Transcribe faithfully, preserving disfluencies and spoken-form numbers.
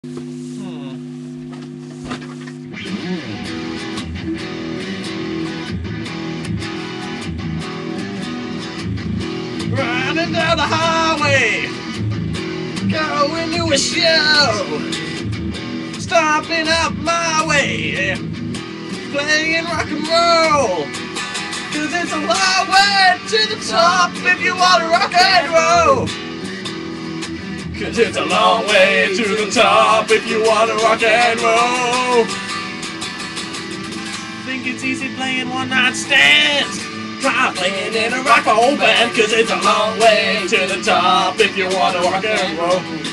Hmm. Riding down the highway, going to a show, stomping up my way, playing rock and roll. Cause it's a long way to the top if you wanna rock and roll. Cause it's a long way to the top if you wanna rock and roll. Think it's easy playing one night stands? Try playing in a rock and roll band. Cause it's a long way to the top if you wanna rock and roll.